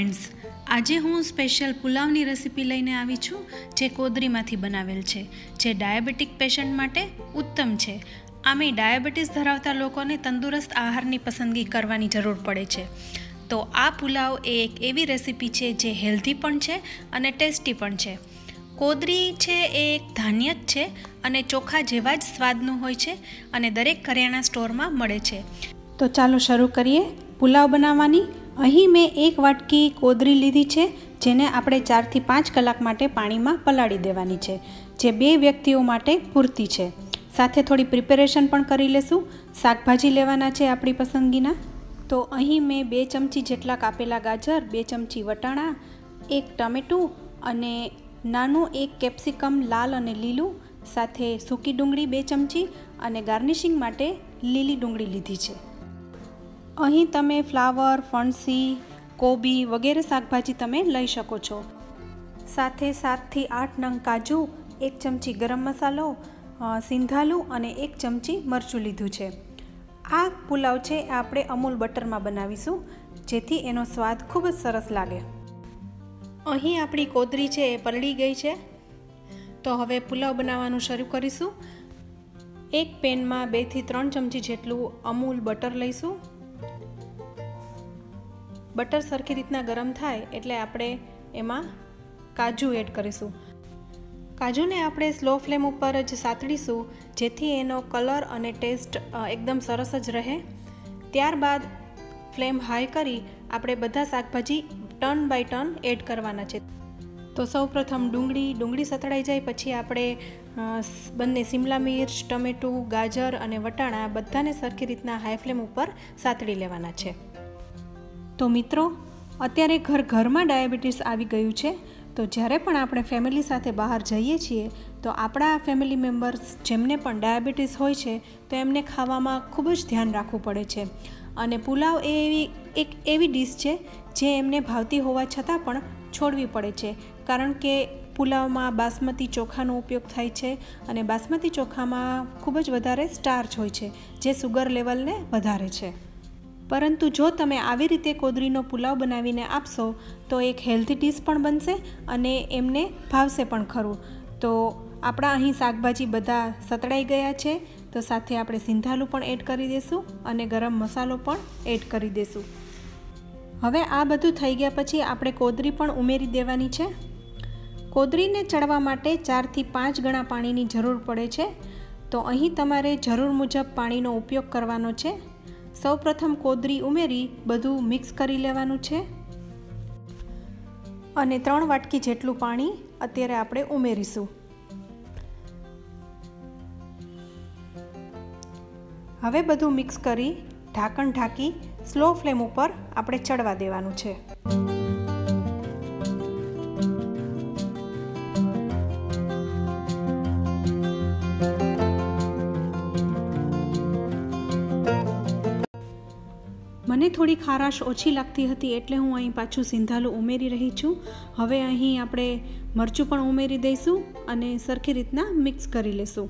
Friends, આજે હું special પુલાવની recipe લઈને આવી છું જે કોદરીમાંથી બનાવેલ છે, જે ડાયાબિટીક પેશન્ટ માટે ઉત્તમ છે. આમેય ડાયાબિટીસ ધરાવતા લોકોને તંદુરસ્ત આહારની પસંદગી કરવાની જરૂર પડે છે. તો આ પુલાવ એ એક એવી રેસિપી છે જે હેલ્ધી પણ છે અને ટેસ્ટી પણ છે. કોદરી છે એ એક ધાન્ય જ છે અને ચોખા જેવા જ સ્વાદનું હોય છે અને દરેક કરિયાણા સ્ટોરમાં મળે છે. તો ચાલો શરૂ કરીએ પુલાવ બનાવવાની. અહીં મેં 1 વાટકી કોદરી લીધી છે, જેને આપણે 4 થી 5 કલાક માટે પાણીમાં પલાળી દેવાની છે, જે 2 વ્યક્તિઓ માટે પૂરતી છે. સાથે થોડી પ્રિપેરેશન પણ કરી લેશું. શાકભાજી લેવાના છે આપણી પસંદગીના. તો અહીં મેં 2 ચમચી જેટલા કાપેલા ગાજર, 2 ચમચી વટાણા, 1 ટામેટું અને નાનું 1 કેપ્સિકમ લાલ અને લીલું, સાથે સૂકી ડુંગળી 2 ચમચી અને ગાર્નિશિંગ માટે લીલી ડુંગળી લીધી છે. અહીં તમે ફ્લાવર, ફણસી, કોબી વગેરે શાકભાજી તમે લઈ શકો છો. સાથે 7 થી 8 નંગ કાજુ, 1 ચમચી ગરમ મસાલો, સિંધાલું અને 1 ચમચી મરચું લીધું છે. આ પુલાવ છે આપણે અમૂલ બટરમાં બનાવીશું, જેથી એનો સ્વાદ ખૂબ જ સરસ લાગે. અહીં આપણી કોદરી છે એ પલળી ગઈ છે. તો હવે પુલાવ બનાવવાનું શરૂ કરીશું. એક પેનમાં 2 થી 3 ચમચી જેટલું અમૂલ બટર લઈશું. બટર સરખી રીતના ગરમ થાય એટલે આપણે એમાં કાજુ એડ કરીશું. કાજુને આપણે સ્લો ફ્લેમ ઉપર જ સાતળીશું, જેથી એનો કલર અને ટેસ્ટ એકદમ સરસ જ રહે. ત્યારબાદ ફ્લેમ હાઈ કરી આપણે બધા શાકભાજી ટર્ન બાય ટર્ન એડ કરવાના છે. તો સૌપ્રથમ ડુંગળી સતળાઈ જાય પછી આપણે બંને શિમલા મિર્ચ, ટમેટું, ગાજર અને વટાણા બધાને સરખી રીતના હાઈ ફ્લેમ ઉપર સાતળી લેવાના છે. તો મિત્રો, અત્યારે ઘરમાં ડાયાબિટીસ આવી ગયું છે. તો જ્યારે પણ આપણે ફેમિલી સાથે બહાર જઈએ છીએ તો આપણા ફેમિલી મેમ્બર્સ જેમને પણ ડાયાબિટીસ હોય છે તો એમને ખાવામાં ખૂબ જ ધ્યાન રાખવું પડે છે. અને પુલાવ એ એક એવી ડીશ છે જે એમને ભાવતી હોવા છતાં પણ છોડવી પડે છે, કારણ કે પુલાવમાં બાસમતી ચોખાનો ઉપયોગ થાય છે અને બાસમતી ચોખામાં ખૂબ જ વધારે સ્ટાર્ચ હોય છે, જે સુગર લેવલને વધારે છે. પરંતુ જો તમે આવી રીતે કોદરીનો પુલાવ બનાવીને આપશો તો એક હેલ્ધી ડીશ પણ બનશે અને એમને ભાવશે પણ ખરું. તો આપણા અહીં શાકભાજી બધા સતળાઈ ગયા છે, તો સાથે આપણે સિંધાલું પણ એડ કરી દઈશું અને ગરમ મસાલો પણ એડ કરી દઈશું. હવે આ બધું થઈ ગયા પછી આપણે કોદરી પણ ઉમેરી દેવાની છે. કોદરીને ચડવા માટે 4 થી 5 ગણા પાણીની જરૂર પડે છે. તો અહીં તમારે જરૂર મુજબ પાણીનો ઉપયોગ કરવાનો છે. સૌપ્રથમ કોદરી ઉમેરી બધું મિક્સ કરી લેવાનું છે અને 3 વાટકી જેટલું પાણી અત્યારે આપણે ઉમેરીશું. હવે બધું મિક્સ કરી ઢાંકણ ઢાંકી સ્લો ફ્લેમ ઉપર આપણે ચડવા દેવાનું છે. મને થોડી ખારાશ ઓછી લાગતી હતી એટલે હું અહીં પાછું સિંધાલું ઉમેરી રહી છું. હવે અહીં આપણે મરચું પણ ઉમેરી દઈશું અને સરખી રીતના મિક્સ કરી લેશું.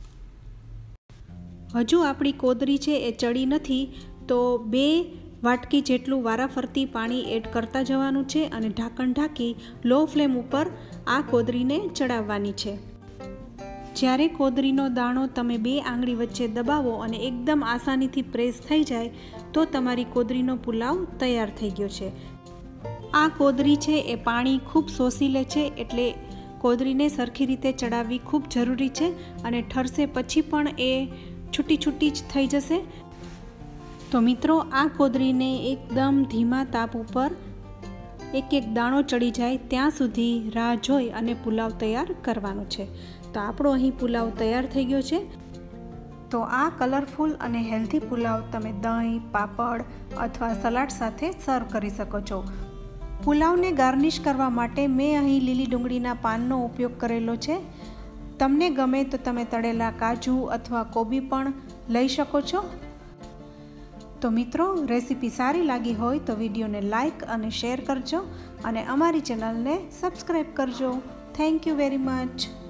હજુ આપણી કોદરી છે એ ચડી નથી, તો 2 વાટકી જેટલું વારાફરતી પાણી એડ કરતા જવાનું છે અને ઢાંકણ ઢાંકી લો ફ્લેમ ઉપર આ કોદરીને ચડાવવાની છે. જ્યારે કોદરીનો દાણો તમે 2 આંગળી વચ્ચે દબાવો અને એકદમ આસાનીથી પ્રેસ થઈ જાય તો તમારી કોદરીનો પુલાવ તૈયાર થઈ ગયો છે. આ કોદરી છે એ પાણી ખૂબ શોષી લે છે, એટલે કોદરીને સરખી રીતે ચડાવવી ખૂબ જરૂરી છે અને ઠરશે પછી પણ એ છૂટી છૂટી જ થઈ જશે. તો મિત્રો, આ કોદરીને એકદમ ધીમા તાપ ઉપર એક દાણો ચડી જાય ત્યાં સુધી રાહ જોઈ અને પુલાવ તૈયાર કરવાનો છે. તો આપણો અહીં પુલાવ તૈયાર થઈ ગયો છે. તો આ કલરફુલ અને હેલ્ધી પુલાવ તમે દહીં, પાપડ અથવા સલાડ સાથે સર્વ કરી શકો છો. પુલાવને ગાર્નિશ કરવા માટે મેં અહીં લીલી ડુંગળીના પાનનો ઉપયોગ કરેલો છે. તમને ગમે તો તમે તળેલા કાજુ અથવા કોબી પણ લઈ શકો છો. તો મિત્રો, રેસીપી સારી લાગી હોય તો વિડીયોને લાઈક અને શેર કરજો અને અમારી ચેનલને સબસ્ક્રાઈબ કરજો. Thank you very much.